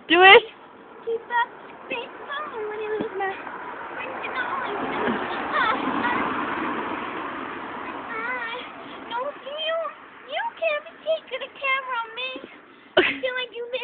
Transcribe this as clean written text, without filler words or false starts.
Do it. Keep up space phone when you lose my freaking eyes. No, you can't be taking a camera on me. I feel like you